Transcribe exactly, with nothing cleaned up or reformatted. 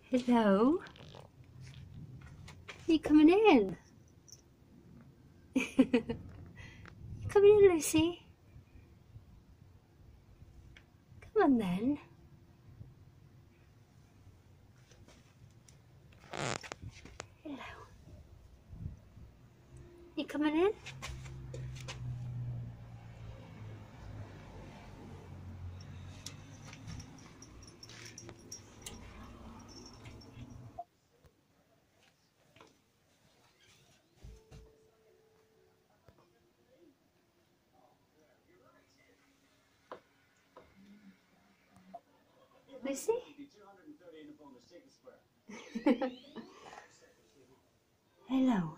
Hello? Are you coming in? You coming in, Lucy? Come on then. Hello. You coming in? Lucy? Hello.